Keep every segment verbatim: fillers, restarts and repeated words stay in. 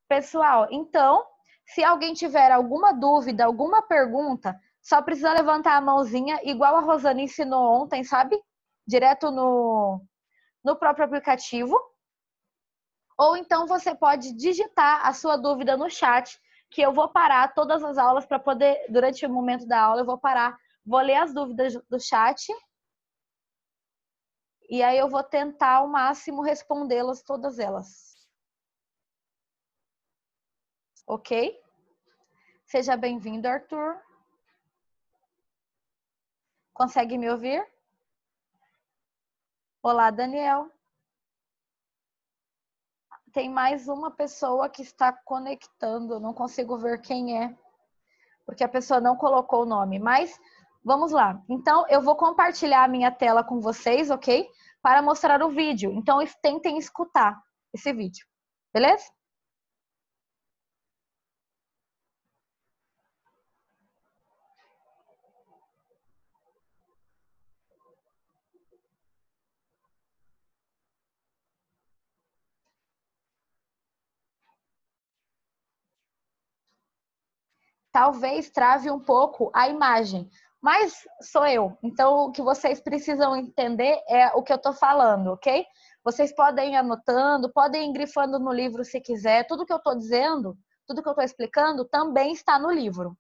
Pessoal, então, se alguém tiver alguma dúvida, alguma pergunta, só precisa levantar a mãozinha, igual a Rosana ensinou ontem, sabe? Direto no, no próprio aplicativo. Ou então você pode digitar a sua dúvida no chat, que eu vou parar todas as aulas para poder, durante o momento da aula, eu vou parar, vou ler as dúvidas do chat. E aí eu vou tentar ao máximo respondê-las, todas elas. Ok? Seja bem-vindo, Arthur. Consegue me ouvir? Olá, Daniel. Tem mais uma pessoa que está conectando, não consigo ver quem é, porque a pessoa não colocou o nome, mas vamos lá. Então, eu vou compartilhar a minha tela com vocês, ok? Para mostrar o vídeo. Então, tentem escutar esse vídeo, beleza? Talvez trave um pouco a imagem, mas sou eu. Então, o que vocês precisam entender é o que eu estou falando, ok? Vocês podem ir anotando, podem ir grifando no livro se quiser. Tudo que eu estou dizendo, tudo que eu estou explicando, também está no livro.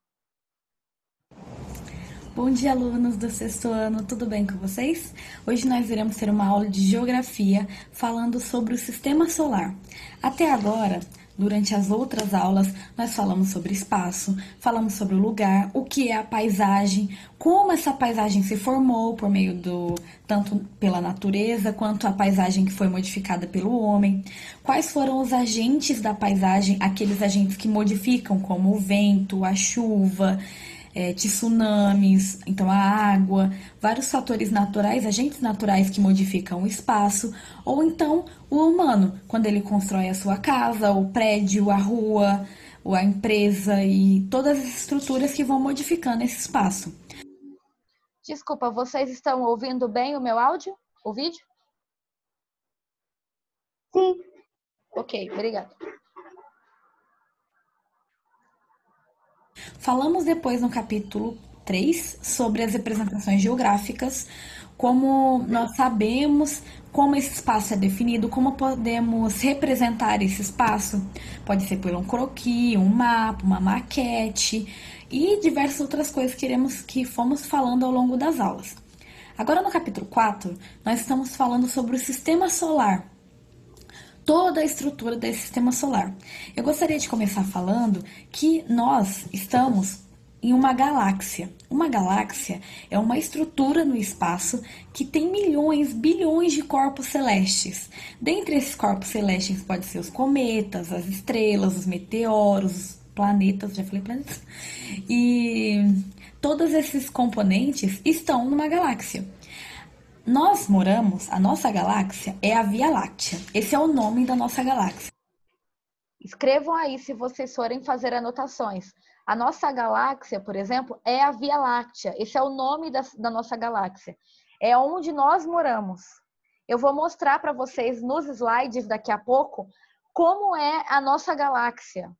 Bom dia, alunos do sexto ano, tudo bem com vocês? Hoje nós iremos ter uma aula de geografia falando sobre o sistema solar. Até agora, durante as outras aulas, nós falamos sobre espaço, falamos sobre o lugar, o que é a paisagem, como essa paisagem se formou por meio do tanto pela natureza quanto a paisagem que foi modificada pelo homem, quais foram os agentes da paisagem, aqueles agentes que modificam, como o vento, a chuva, É, tsunamis, então a água, vários fatores naturais, agentes naturais que modificam o espaço, ou então o humano, quando ele constrói a sua casa, o prédio, a rua, a empresa e todas as estruturas que vão modificando esse espaço. Desculpa, vocês estão ouvindo bem o meu áudio? O vídeo? Sim. Ok, obrigada. Falamos depois no capítulo três sobre as representações geográficas, como nós sabemos como esse espaço é definido, como podemos representar esse espaço. Pode ser por um croquis, um mapa, uma maquete e diversas outras coisas que, iremos, que fomos falando ao longo das aulas. Agora no capítulo quatro, nós estamos falando sobre o sistema solar. Toda a estrutura desse sistema solar. Eu gostaria de começar falando que nós estamos em uma galáxia. Uma galáxia é uma estrutura no espaço que tem milhões, bilhões de corpos celestes. Dentre esses corpos celestes pode ser os cometas, as estrelas, os meteoros, os planetas, já falei planetas? E todos esses componentes estão numa galáxia. Nós moramos, a nossa galáxia é a Via Láctea. Esse é o nome da nossa galáxia. Escrevam aí se vocês forem fazer anotações. A nossa galáxia, por exemplo, é a Via Láctea. Esse é o nome da, da nossa galáxia. É onde nós moramos. Eu vou mostrar para vocês nos slides daqui a pouco como é a nossa galáxia.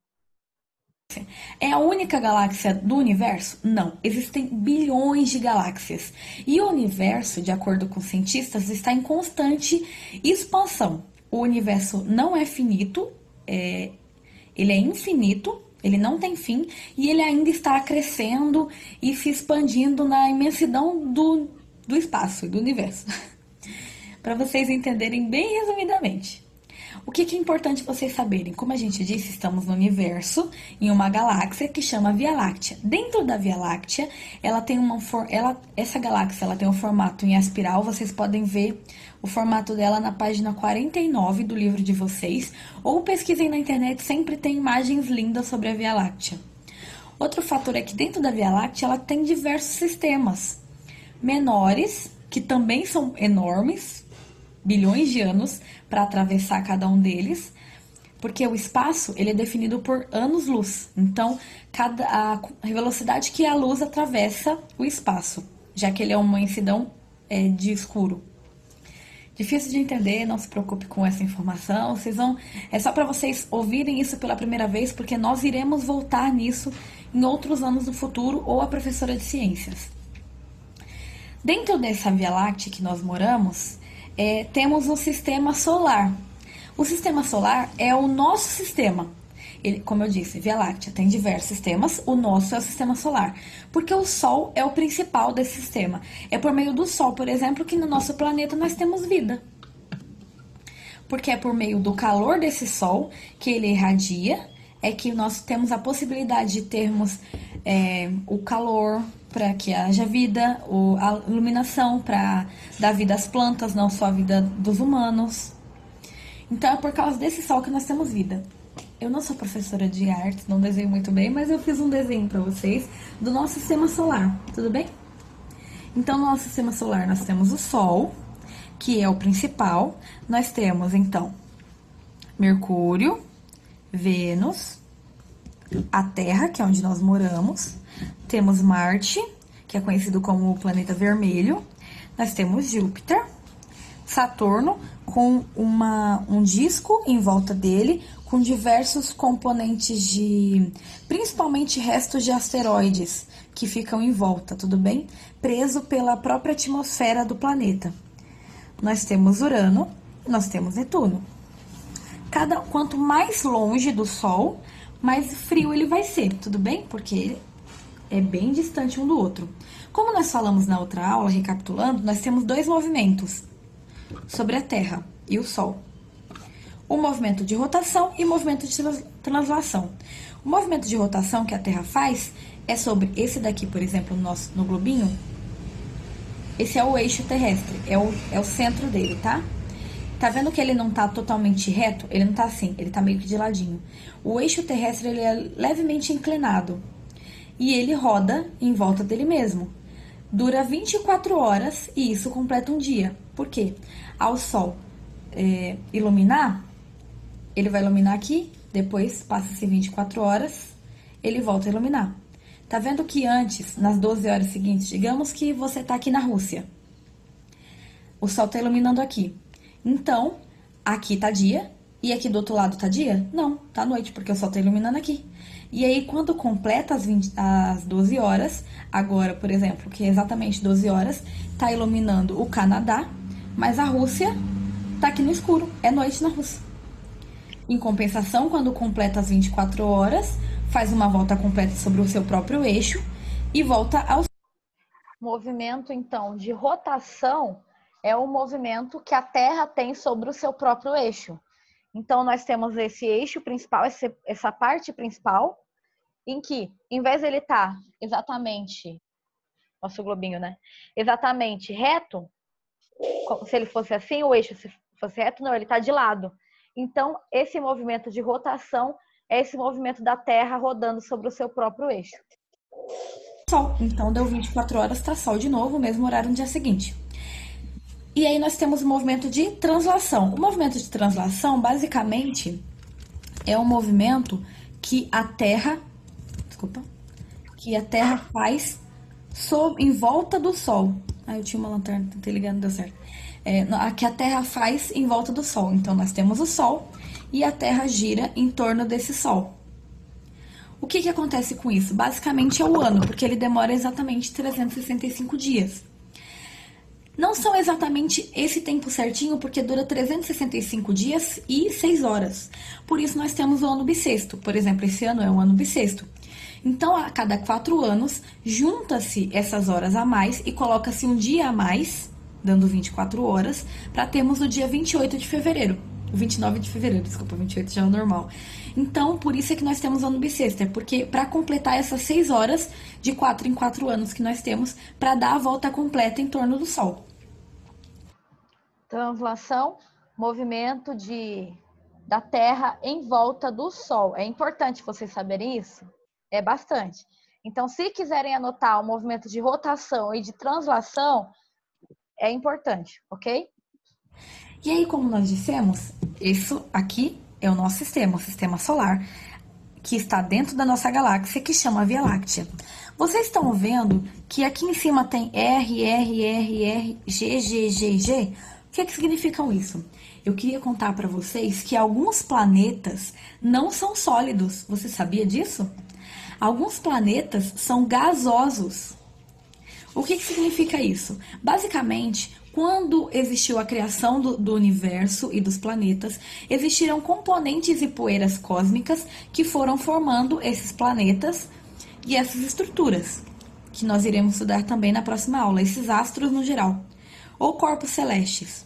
É a única galáxia do universo? Não, existem bilhões de galáxias. E o universo, de acordo com cientistas, está em constante expansão. O universo não é finito, é, ele é infinito, ele não tem fim, e ele ainda está crescendo e se expandindo na imensidão do, do espaço e do universo. Para vocês entenderem bem resumidamente. O que é importante vocês saberem? Como a gente disse, estamos no universo, em uma galáxia que chama Via Láctea. Dentro da Via Láctea, ela tem uma for... ela... essa galáxia ela tem um formato em espiral. Vocês podem ver o formato dela na página quarenta e nove do livro de vocês. Ou pesquisem na internet, sempre tem imagens lindas sobre a Via Láctea. Outro fator é que dentro da Via Láctea, ela tem diversos sistemas menores, que também são enormes, bilhões de anos para atravessar cada um deles, porque o espaço ele é definido por anos-luz. Então, cada, a velocidade que a luz atravessa o espaço, já que ele é uma imensidão é, de escuro, difícil de entender, não se preocupe com essa informação. Vocês vão, é só para vocês ouvirem isso pela primeira vez, porque nós iremos voltar nisso em outros anos do futuro, ou a professora de ciências. Dentro dessa Via Láctea que nós moramos, é, temos o sistema solar. O sistema solar é o nosso sistema. Ele, como eu disse, Via Láctea tem diversos sistemas, o nosso é o sistema solar, porque o Sol é o principal desse sistema. É por meio do Sol, por exemplo, que no nosso planeta nós temos vida. Porque é por meio do calor desse Sol que ele irradia, é que nós temos a possibilidade de termos é, o calor para que haja vida, o, a iluminação para dar vida às plantas, não só a vida dos humanos. Então é por causa desse Sol que nós temos vida. Eu não sou professora de artes, não desenho muito bem, mas eu fiz um desenho para vocês do nosso sistema solar, tudo bem? Então, no nosso sistema solar nós temos o Sol, que é o principal. Nós temos, então, Mercúrio, Vênus, a Terra, que é onde nós moramos. Temos Marte, que é conhecido como o planeta vermelho. Nós temos Júpiter, Saturno, com uma, um disco em volta dele, com diversos componentes de, principalmente restos de asteroides que ficam em volta, tudo bem? Preso pela própria atmosfera do planeta. Nós temos Urano e nós temos Netuno. Cada, quanto mais longe do Sol, mais frio ele vai ser, tudo bem? Porque ele é bem distante um do outro. Como nós falamos na outra aula, recapitulando, nós temos dois movimentos sobre a Terra e o Sol. O movimento de rotação e o movimento de translação. O movimento de rotação que a Terra faz é sobre esse daqui, por exemplo, no, nosso, no globinho. Esse é o eixo terrestre, é o, é o centro dele, tá? Tá vendo que ele não tá totalmente reto? Ele não tá assim, ele tá meio que de ladinho. O eixo terrestre, ele é levemente inclinado. E ele roda em volta dele mesmo. Dura vinte e quatro horas e isso completa um dia. Por quê? Ao Sol é, iluminar, ele vai iluminar aqui, depois passa-se vinte e quatro horas, ele volta a iluminar. Tá vendo que antes, nas doze horas seguintes, digamos que você tá aqui na Rússia. O Sol tá iluminando aqui. Então, aqui tá dia e aqui do outro lado tá dia? Não, tá noite, porque o Sol tá iluminando aqui. E aí, quando completa as, vinte, as doze horas, agora, por exemplo, que é exatamente doze horas, tá iluminando o Canadá, mas a Rússia tá aqui no escuro, é noite na Rússia. Em compensação, quando completa as vinte e quatro horas, faz uma volta completa sobre o seu próprio eixo e volta ao... Movimento, então, de rotação é o movimento que a Terra tem sobre o seu próprio eixo. Então, nós temos esse eixo principal, esse, essa parte principal, em que, em vez de ele estar exatamente, nosso globinho, né? Exatamente reto, se ele fosse assim, o eixo se fosse reto, não, ele está de lado. Então, esse movimento de rotação é esse movimento da Terra rodando sobre o seu próprio eixo. Sol. Então, deu vinte e quatro horas, tá Sol de novo, mesmo horário no dia seguinte. E aí nós temos o movimento de translação. O movimento de translação, basicamente, é um movimento que a Terra, desculpa, que a Terra faz sob, em volta do Sol. Ah, eu tinha uma lanterna, tentei ligar, não deu certo. É, a que a Terra faz em volta do Sol. Então, nós temos o Sol e a Terra gira em torno desse Sol. O que que acontece com isso? Basicamente é o ano, porque ele demora exatamente trezentos e sessenta e cinco dias. Não são exatamente esse tempo certinho, porque dura trezentos e sessenta e cinco dias e seis horas. Por isso, nós temos o ano bissexto. Por exemplo, esse ano é um ano bissexto. Então, a cada quatro anos, junta-se essas horas a mais e coloca-se um dia a mais, dando vinte e quatro horas, para termos o dia vinte e oito de fevereiro. vinte e nove de fevereiro, desculpa, vinte e oito já é o normal. Então, por isso é que nós temos o ano bissexto, é porque para completar essas seis horas de quatro em quatro anos que nós temos, para dar a volta completa em torno do Sol. Translação, movimento de, da Terra em volta do Sol. É importante vocês saberem isso? É bastante. Então, se quiserem anotar o movimento de rotação e de translação, é importante, ok? E aí, como nós dissemos, isso aqui é o nosso sistema, o sistema solar, que está dentro da nossa galáxia, que chama Via Láctea. Vocês estão vendo que aqui em cima tem R, R, R, R, G, G, G, G? O que, é que significam isso? Eu queria contar para vocês que alguns planetas não são sólidos. Você sabia disso? Alguns planetas são gasosos. O que, que significa isso? Basicamente, quando existiu a criação do, do universo e dos planetas, existiram componentes e poeiras cósmicas que foram formando esses planetas e essas estruturas, que nós iremos estudar também na próxima aula, esses astros no geral, ou corpos celestes.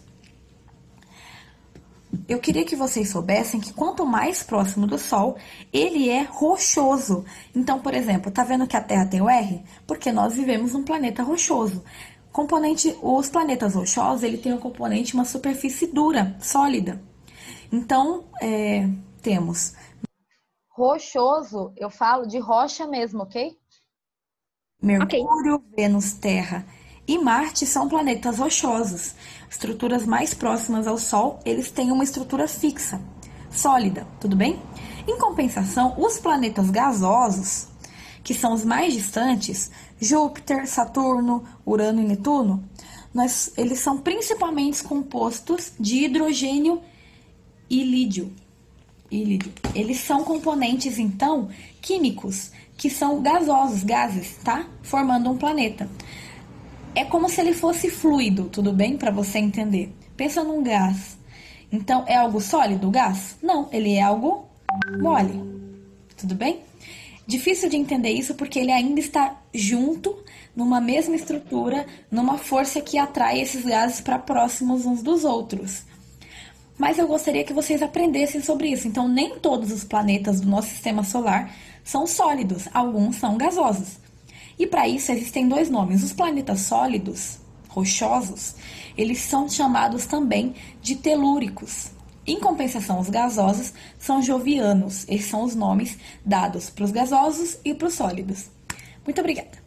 Eu queria que vocês soubessem que quanto mais próximo do Sol, ele é rochoso. Então, por exemplo, tá vendo que a Terra tem o R? Porque nós vivemos num planeta rochoso. Componente, os planetas rochosos, ele tem um componente, uma superfície dura, sólida. Então, é, temos... Rochoso, eu falo de rocha mesmo, ok? Mercúrio, okay. Vênus, Terra e Marte são planetas rochosos. Estruturas mais próximas ao Sol, eles têm uma estrutura fixa, sólida, tudo bem? Em compensação, os planetas gasosos, que são os mais distantes, Júpiter, Saturno, Urano e Netuno, nós, eles são principalmente compostos de hidrogênio e lídio. e lídio. Eles são componentes, então, químicos, que são gasosos, gases, tá? Formando um planeta. É como se ele fosse fluido, tudo bem? Para você entender. Pensa num gás. Então, é algo sólido o gás? Não, ele é algo mole. Tudo bem? Difícil de entender isso porque ele ainda está junto, numa mesma estrutura, numa força que atrai esses gases para próximos uns dos outros. Mas eu gostaria que vocês aprendessem sobre isso. Então, nem todos os planetas do nosso sistema solar são sólidos, alguns são gasosos. E para isso existem dois nomes. Os planetas sólidos, rochosos, eles são chamados também de telúricos. Em compensação, os gasosos são jovianos. Esses são os nomes dados para os gasosos e para os sólidos. Muito obrigada.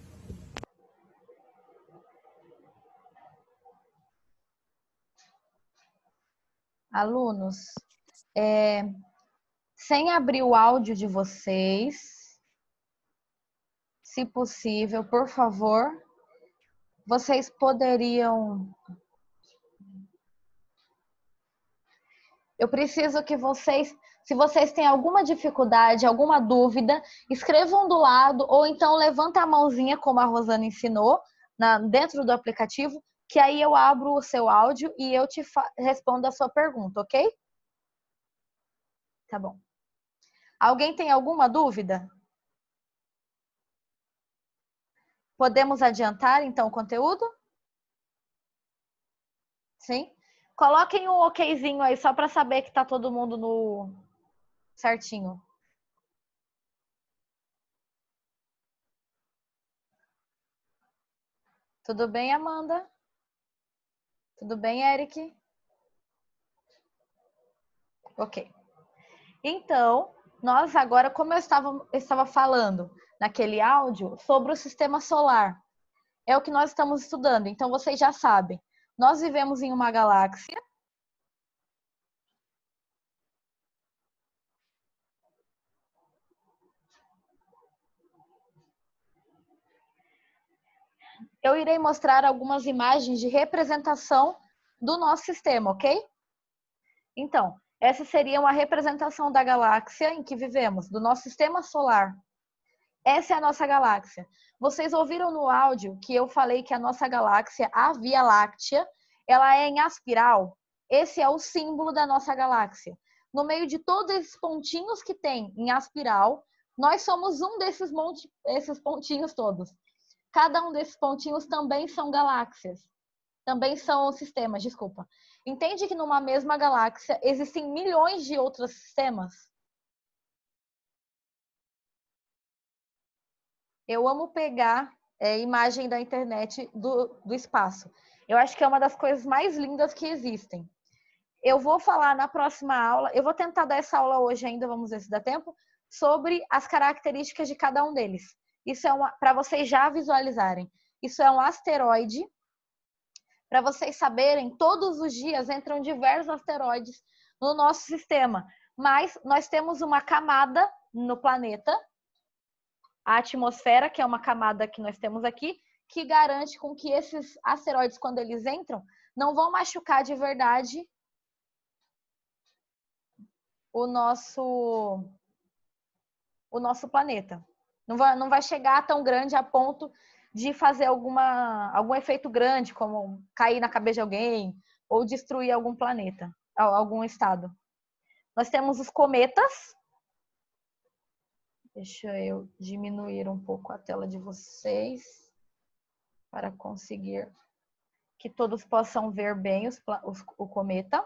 Alunos, é, sem abrir o áudio de vocês, se possível, por favor, vocês poderiam... Eu preciso que vocês, se vocês têm alguma dificuldade, alguma dúvida, escrevam do lado ou então levanta a mãozinha, como a Rosana ensinou, na, dentro do aplicativo, que aí eu abro o seu áudio e eu te respondo a sua pergunta, ok? Tá bom. Alguém tem alguma dúvida? Podemos adiantar, então, o conteúdo? Sim? Coloquem um okzinho aí, só para saber que tá todo mundo no certinho. Tudo bem, Amanda? Tudo bem, Eric? Ok. Então, nós agora, como eu estava, eu estava falando naquele áudio, sobre o sistema solar. É o que nós estamos estudando, então vocês já sabem. Nós vivemos em uma galáxia. Eu irei mostrar algumas imagens de representação do nosso sistema, ok? Então, essa seria uma representação da galáxia em que vivemos, do nosso sistema solar. Essa é a nossa galáxia. Vocês ouviram no áudio que eu falei que a nossa galáxia, a Via Láctea, ela é em aspiral? Esse é o símbolo da nossa galáxia. No meio de todos esses pontinhos que tem em aspiral, nós somos um desses monte, esses pontinhos todos. Cada um desses pontinhos também são galáxias. Também são sistemas, desculpa. Entende que numa mesma galáxia existem milhões de outros sistemas? Eu amo pegar é, imagem da internet do, do espaço. Eu acho que é uma das coisas mais lindas que existem. Eu vou falar na próxima aula, eu vou tentar dar essa aula hoje ainda, vamos ver se dá tempo, sobre as características de cada um deles. Isso é para vocês já visualizarem. Isso é um asteroide. Para vocês saberem, todos os dias entram diversos asteroides no nosso sistema. Mas nós temos uma camada no planeta, a atmosfera, que é uma camada que nós temos aqui, que garante com que esses asteroides, quando eles entram, não vão machucar de verdade o nosso, o nosso planeta. Não vai, não vai chegar tão grande a ponto de fazer alguma, algum efeito grande, como cair na cabeça de alguém ou destruir algum planeta, algum estado. Nós temos os cometas. Deixa eu diminuir um pouco a tela de vocês para conseguir que todos possam ver bem os, os, o cometa.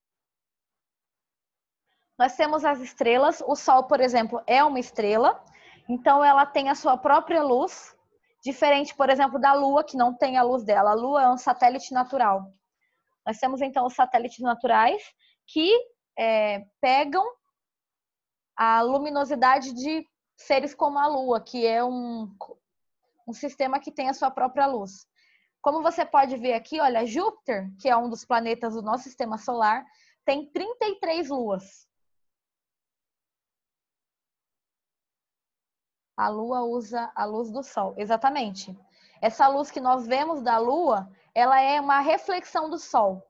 Nós temos as estrelas. O Sol, por exemplo, é uma estrela. Então, ela tem a sua própria luz. Diferente, por exemplo, da Lua, que não tem a luz dela. A Lua é um satélite natural. Nós temos, então, os satélites naturais que é, pegam a luminosidade de seres como a Lua, que é um, um sistema que tem a sua própria luz. Como você pode ver aqui, olha, Júpiter, que é um dos planetas do nosso sistema solar, tem trinta e três luas. A Lua usa a luz do Sol, exatamente. Essa luz que nós vemos da Lua, ela é uma reflexão do Sol.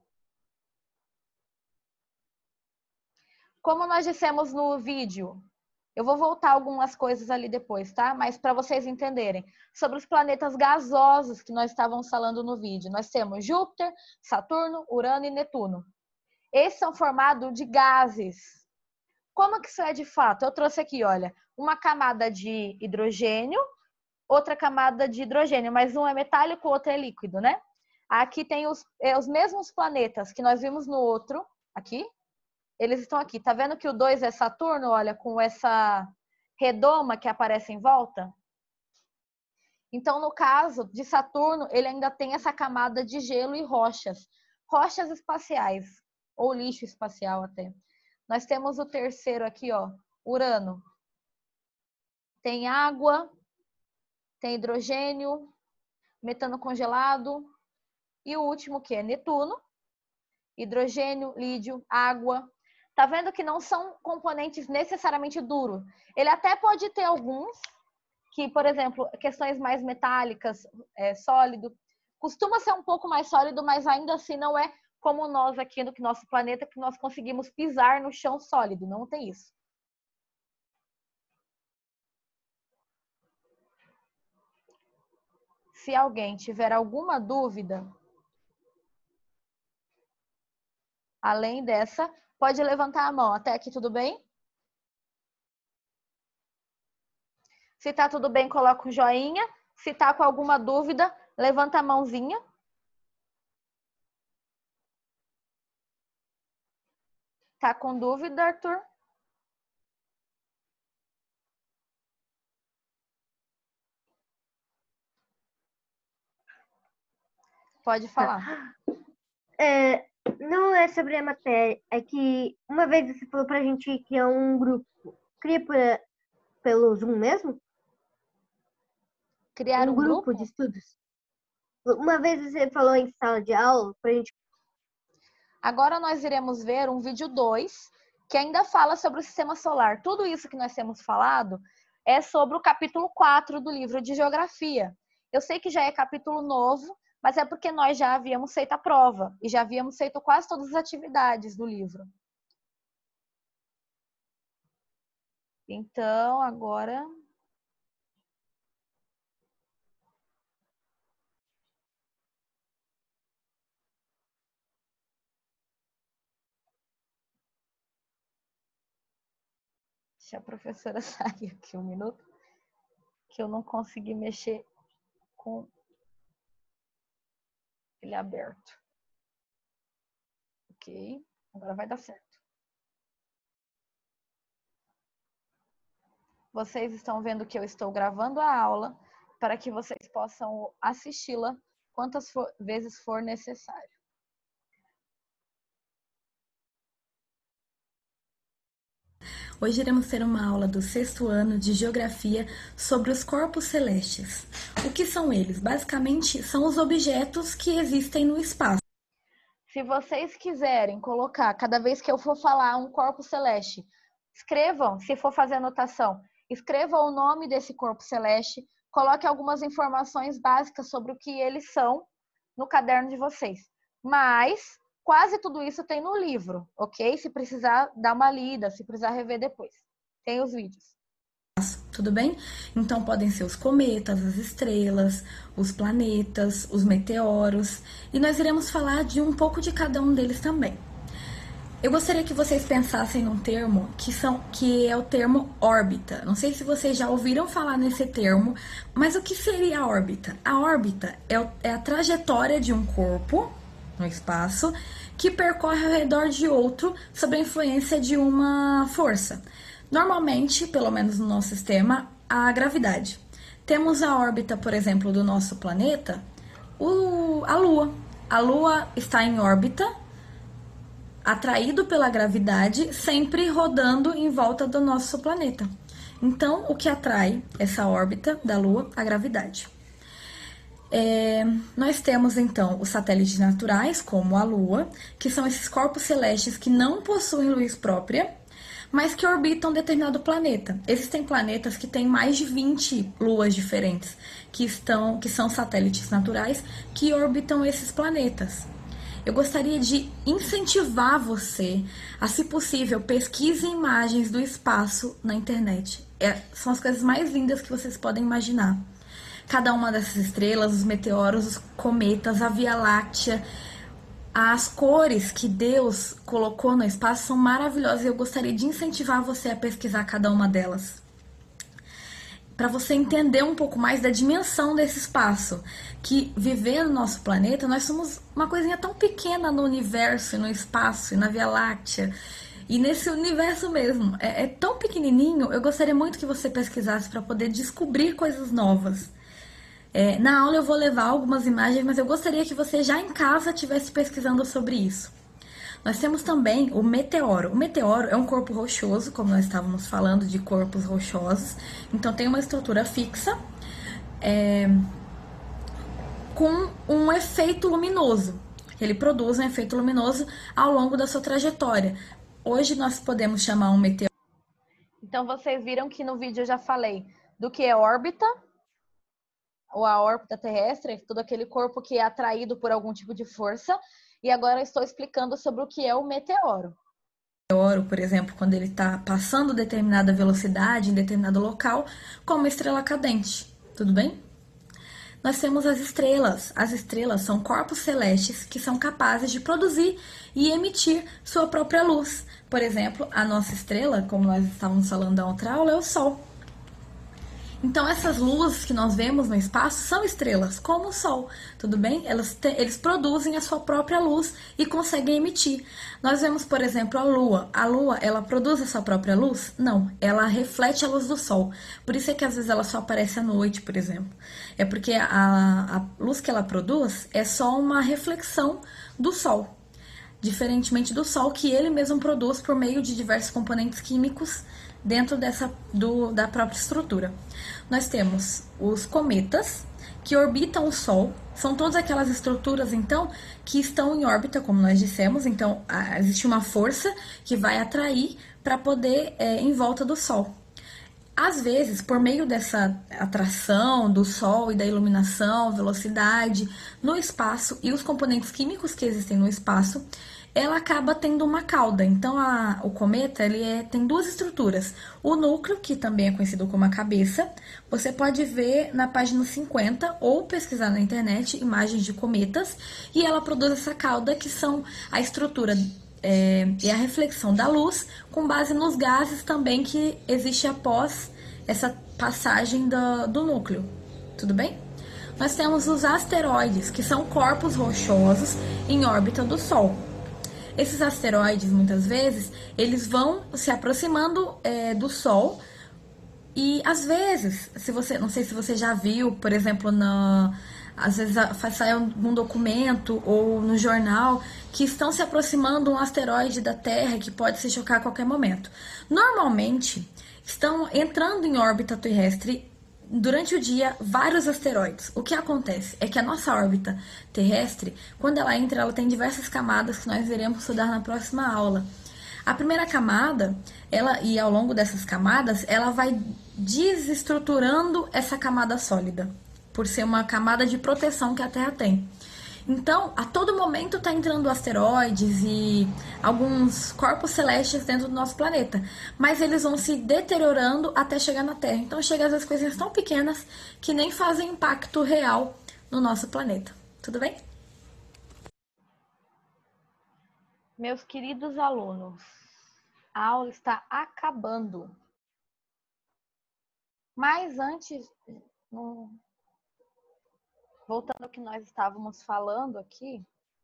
Como nós dissemos no vídeo, eu vou voltar algumas coisas ali depois, tá? Mas para vocês entenderem. Sobre os planetas gasosos que nós estávamos falando no vídeo. Nós temos Júpiter, Saturno, Urano e Netuno. Esses são formados de gases. Como que isso é de fato? Eu trouxe aqui, olha, uma camada de hidrogênio, outra camada de hidrogênio, mas um é metálico, o outro é líquido, né? Aqui tem os, é, os mesmos planetas que nós vimos no outro, aqui. Eles estão aqui. Tá vendo que o dois é Saturno, olha, com essa redoma que aparece em volta? Então, no caso de Saturno, ele ainda tem essa camada de gelo e rochas. Rochas espaciais, ou lixo espacial até. Nós temos o terceiro aqui, ó, Urano. Tem água, tem hidrogênio, metano congelado. E o último que é Netuno, hidrogênio, lídio, água. Tá vendo que não são componentes necessariamente duros. Ele até pode ter alguns, que, por exemplo, questões mais metálicas, é, sólido, costuma ser um pouco mais sólido, mas ainda assim não é como nós aqui no nosso planeta, que nós conseguimos pisar no chão sólido. Não tem isso. Se alguém tiver alguma dúvida, além dessa, pode levantar a mão. Até aqui tudo bem? Se tá tudo bem, coloca um joinha. Se tá com alguma dúvida, levanta a mãozinha. Tá com dúvida, Arthur? Pode falar. É, não é sobre a matéria, é que uma vez você falou pra gente criar um grupo. Cria pra, pelo Zoom mesmo? Criar um, um grupo, grupo de estudos. Uma vez você falou em sala de aula pra gente. Agora nós iremos ver um vídeo dois, que ainda fala sobre o sistema solar. Tudo isso que nós temos falado é sobre o capítulo quatro do livro de Geografia. Eu sei que já é capítulo novo, mas é porque nós já havíamos feito a prova e já havíamos feito quase todas as atividades do livro. Então, agora... Deixa a professora sair aqui um minuto, que eu não consegui mexer com ele aberto. Ok, agora vai dar certo. Vocês estão vendo que eu estou gravando a aula para que vocês possam assisti-la quantas for, vezes for necessário. Hoje iremos ter uma aula do sexto ano de Geografia sobre os corpos celestes. O que são eles? Basicamente, são os objetos que existem no espaço. Se vocês quiserem colocar, cada vez que eu for falar um corpo celeste, escrevam, se for fazer anotação, escrevam o nome desse corpo celeste, coloque algumas informações básicas sobre o que eles são no caderno de vocês. Mas quase tudo isso tem no livro, ok? Se precisar dar uma lida, se precisar rever depois. Tem os vídeos. Tudo bem? Então podem ser os cometas, as estrelas, os planetas, os meteoros, e nós iremos falar de um pouco de cada um deles também. Eu gostaria que vocês pensassem num termo que, são, que é o termo órbita. Não sei se vocês já ouviram falar nesse termo, mas o que seria a órbita? A órbita é, o, é a trajetória de um corpo no espaço que percorre ao redor de outro sob a influência de uma força. Normalmente, pelo menos no nosso sistema, a gravidade. Temos a órbita, por exemplo, do nosso planeta, o, a Lua. A Lua está em órbita, atraído pela gravidade, sempre rodando em volta do nosso planeta. Então, o que atrai essa órbita da Lua? A gravidade. É, nós temos, então, os satélites naturais, como a Lua, que são esses corpos celestes que não possuem luz própria, mas que orbitam determinado planeta. Existem planetas que têm mais de vinte luas diferentes, que, estão, que são satélites naturais, que orbitam esses planetas. Eu gostaria de incentivar você a, se possível, pesquise imagens do espaço na internet. É, são as coisas mais lindas que vocês podem imaginar. Cada uma dessas estrelas, os meteoros, os cometas, a Via Láctea, as cores que Deus colocou no espaço são maravilhosas e eu gostaria de incentivar você a pesquisar cada uma delas. Para você entender um pouco mais da dimensão desse espaço, que viver no nosso planeta, nós somos uma coisinha tão pequena no universo, no espaço, e na Via Láctea, e nesse universo mesmo, é, é tão pequenininho, eu gostaria muito que você pesquisasse para poder descobrir coisas novas. É, na aula eu vou levar algumas imagens, mas eu gostaria que você já em casa estivesse pesquisando sobre isso. Nós temos também o meteoro. O meteoro é um corpo rochoso, como nós estávamos falando de corpos rochosos. Então tem uma estrutura fixa, é, com um efeito luminoso. Ele produz um efeito luminoso ao longo da sua trajetória. Hoje nós podemos chamar um meteoro. Então vocês viram que no vídeo eu já falei do que é órbita, ou a órbita terrestre, todo aquele corpo que é atraído por algum tipo de força. E agora eu estou explicando sobre o que é o meteoro. O meteoro, por exemplo, quando ele está passando determinada velocidade em determinado local, como uma estrela cadente. Tudo bem? Nós temos as estrelas. As estrelas são corpos celestes que são capazes de produzir e emitir sua própria luz. Por exemplo, a nossa estrela, como nós estávamos falando da outra aula, é o Sol. Então, essas luzes que nós vemos no espaço são estrelas, como o Sol, tudo bem? Elas te, eles produzem a sua própria luz e conseguem emitir. Nós vemos, por exemplo, a Lua. A Lua, ela produz a sua própria luz? Não, ela reflete a luz do Sol. Por isso é que às vezes ela só aparece à noite, por exemplo. É porque a, a luz que ela produz é só uma reflexão do Sol. Diferentemente do Sol, que ele mesmo produz por meio de diversos componentes químicos dentro dessa, do, da própria estrutura. Nós temos os cometas, que orbitam o Sol. São todas aquelas estruturas, então, que estão em órbita, como nós dissemos. Então, existe uma força que vai atrair para poder é, em volta do Sol. Às vezes, por meio dessa atração do Sol e da iluminação, velocidade no espaço e os componentes químicos que existem no espaço, ela acaba tendo uma cauda. Então, a, o cometa ele é, tem duas estruturas. O núcleo, que também é conhecido como a cabeça, você pode ver na página cinquenta ou pesquisar na internet imagens de cometas, e ela produz essa cauda, que são a estrutura é, e a reflexão da luz, com base nos gases também que existe após essa passagem do, do núcleo. Tudo bem? Nós temos os asteroides, que são corpos rochosos em órbita do Sol. Esses asteroides, muitas vezes, eles vão se aproximando é, do Sol e, às vezes, se você, não sei se você já viu, por exemplo, na, às vezes sai um documento ou no jornal que estão se aproximando um asteroide da Terra que pode se chocar a qualquer momento. Normalmente, estão entrando em órbita terrestre durante o dia vários asteroides. O que acontece é que a nossa órbita terrestre, quando ela entra, ela tem diversas camadas que nós iremos estudar na próxima aula. A primeira camada, ela, e ao longo dessas camadas, ela vai desestruturando essa camada sólida, por ser uma camada de proteção que a Terra tem. Então, a todo momento está entrando asteroides e alguns corpos celestes dentro do nosso planeta. Mas eles vão se deteriorando até chegar na Terra. Então, chega às vezes coisinhas tão pequenas que nem fazem impacto real no nosso planeta. Tudo bem? Meus queridos alunos, a aula está acabando. Mas antes, voltando ao que nós estávamos falando aqui,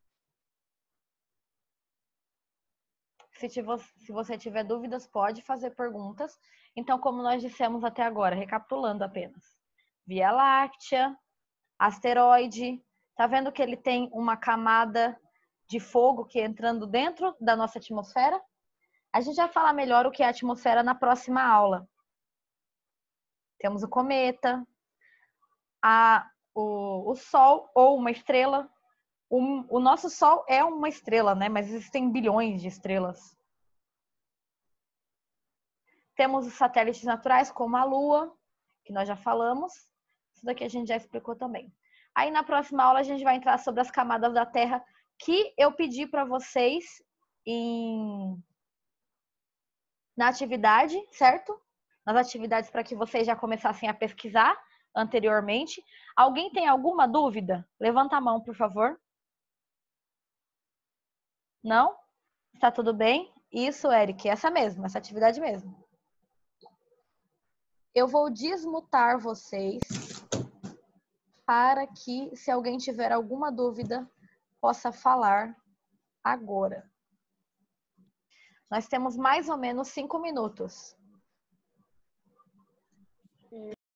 se você tiver dúvidas, pode fazer perguntas. Então, como nós dissemos até agora, recapitulando apenas. Via Láctea, asteroide, tá vendo que ele tem uma camada de fogo que é entrando dentro da nossa atmosfera? A gente vai falar melhor o que é a atmosfera na próxima aula. Temos o cometa, a, o, o Sol ou uma estrela. O, o nosso Sol é uma estrela, né? Mas existem bilhões de estrelas. Temos os satélites naturais, como a Lua, que nós já falamos. Isso daqui a gente já explicou também. Aí na próxima aula a gente vai entrar sobre as camadas da Terra que eu pedi para vocês em... na atividade, certo? Nas atividades para que vocês já começassem a pesquisar anteriormente. Alguém tem alguma dúvida? Levanta a mão, por favor. Não? Está tudo bem? Isso, Eric, essa mesmo, essa atividade mesmo. Eu vou desmutar vocês para que, se alguém tiver alguma dúvida, possa falar agora. Nós temos mais ou menos cinco minutos.